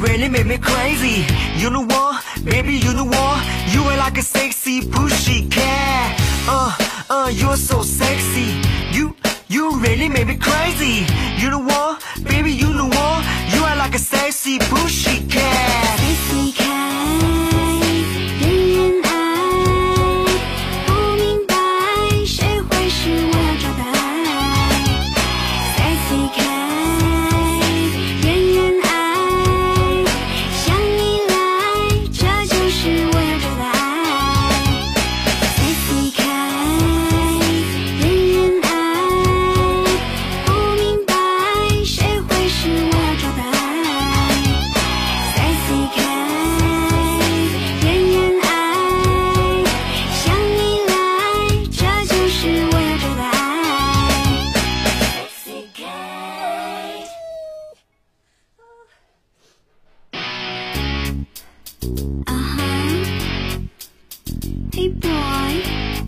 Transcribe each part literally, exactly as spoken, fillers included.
really make me crazy. You know what, baby, you know what? You are like a sexy pushy cat. Uh, uh, you're so sexy. You, you really make me crazy. You know what, baby, you know what? You are like a sexy pushy cat. Sexy cat, 人人爱，不明白谁会是我要找的爱。Sexy cat， 人人爱，想你来，这就是我要找的爱。Sexy cat， 人人爱，不明白谁会是我要找的爱。Sexy cat， 人人爱，想你来，这就是我要找的爱。Sexy cat。啊哈 ，Hey boy。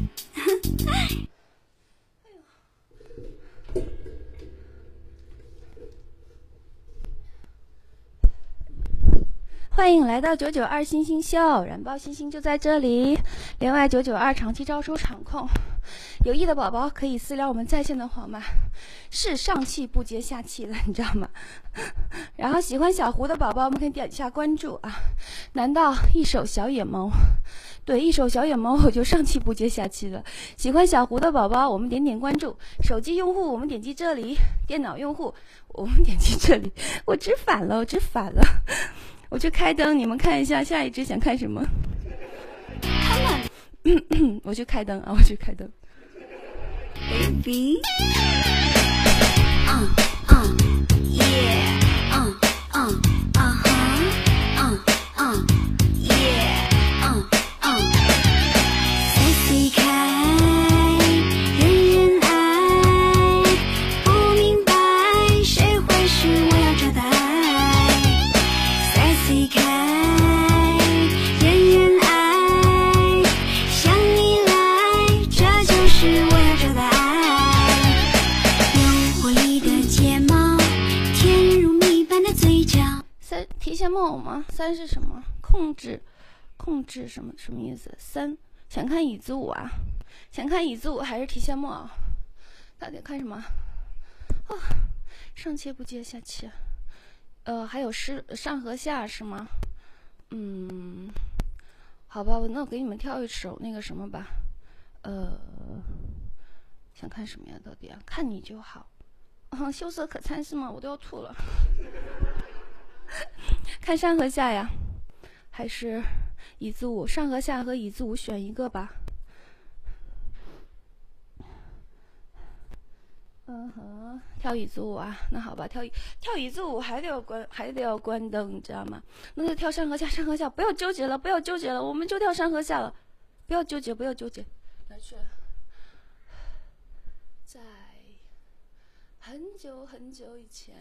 欢迎来到九九二星星秀，燃爆星星就在这里。另外，九九二长期招收场控，有意的宝宝可以私聊我们在线的伙伴，是上气不接下气了，你知道吗？然后喜欢小胡的宝宝，我们可以点一下关注啊。难道一手小野猫？对，一手小野猫我就上气不接下气了。喜欢小胡的宝宝，我们点点关注。手机用户我们点击这里，电脑用户我们点击这里。我指反了，我指反了。我去开灯，你们看一下下一支想看什么？看嘛，我去开灯啊，我去开灯。Baby， 嗯嗯 ，Yeah， 嗯嗯啊哈，嗯嗯 ，Yeah， 嗯嗯 ，Sexy cat， 人人爱，不明白谁会是我要找的爱。Sexy cat， 人人爱，想你来，这就是我要找的爱。有活力的睫毛，甜如蜜般的嘴角。三提线木偶吗？三是什么？控制，控制什么什么意思？三想看椅子舞啊？想看椅子舞还是提线木偶？到底看什么？啊，上气不接下气。呃，还有是上和下是吗？嗯，好吧，那我给你们跳一首那个什么吧。呃，想看什么呀？到底啊？看你就好。啊，秀色可餐是吗？我都要吐了。看上和下呀，还是椅子舞？上和下和椅子舞选一个吧。嗯哼，跳椅子舞啊，那好吧，跳跳椅子舞还得要关，还得要关灯，你知道吗？那就跳上和下，上和下，不要纠结了，不要纠结了，我们就跳上和下了，不要纠结，不要纠结。来去，在很久很久以前。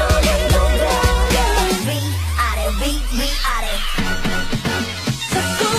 We are it.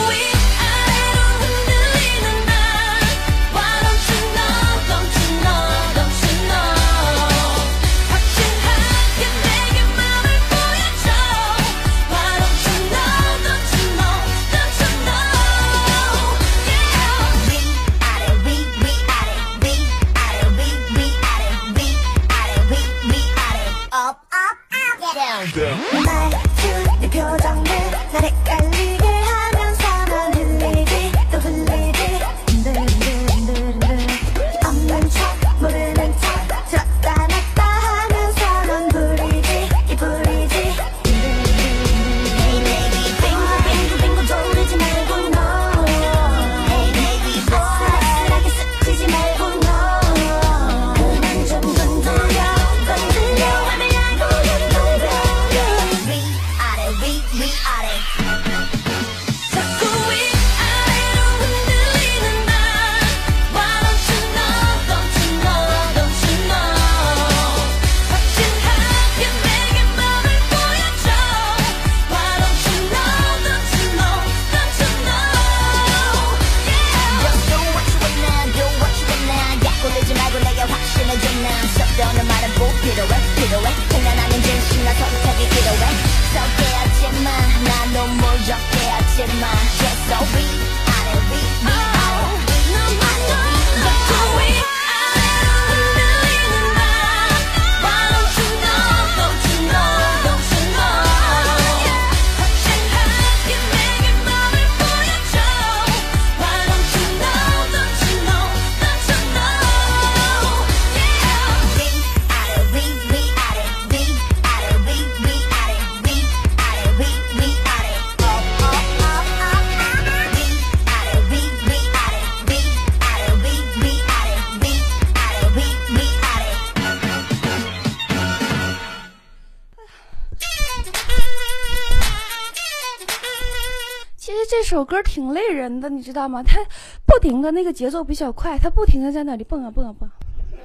这首歌挺累人的，你知道吗？它不停的那个节奏比较快，它不停的在那里蹦啊蹦啊蹦。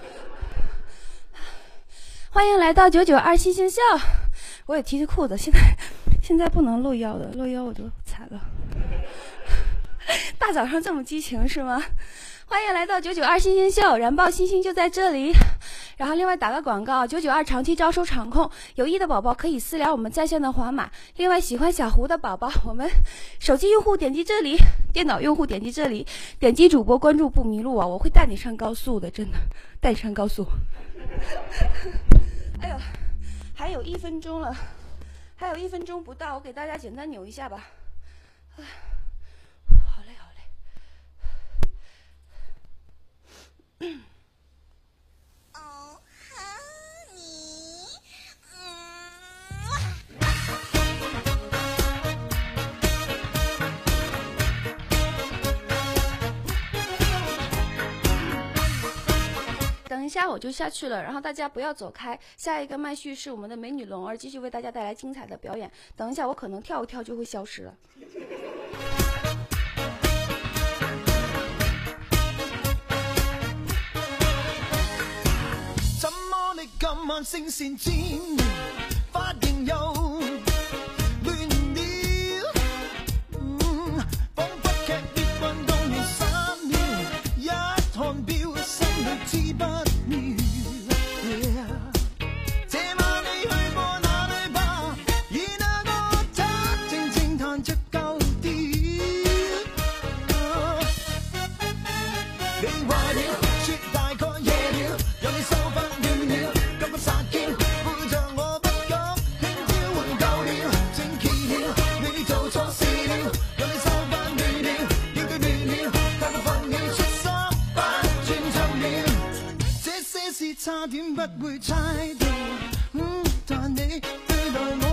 欢迎来到九九二星星笑，我也提起裤子，现在现在不能露腰的，露腰我就惨了。大早上这么激情是吗？欢迎来到九九二星星秀，燃爆星星就在这里。然后另外打个广告，九九二长期招收场控，有意的宝宝可以私聊我们在线的黄马。另外喜欢小胡的宝宝，我们手机用户点击这里，电脑用户点击这里，点击主播关注不迷路啊！我会带你上高速的，真的带你上高速。哎呦，还有一分钟了，还有一分钟不到，我给大家简单扭一下吧。好累好累。 哦，哈尼， 等一下我就下去了，然后大家不要走开。下一个麦序是我们的美女龙儿，继续为大家带来精彩的表演。等一下我可能跳一跳就会消失了。 怎麼你今晚聲線尖，髮型又亂了，嗯，彷彿劇烈運動完三秒，一看表心裏知不妙。Yeah. 這晚你去過哪裏吧？而那個他靜靜彈着舊調，你話了說大概夜了，讓你收翻亂了，今晚殺劍背着我不覺輕佻換舊了，正奇了，你做錯事了，讓你收翻亂了，應對亂了，太過分了，出三百轉錯了，這些事差點不會猜到，嗯，但你對待我。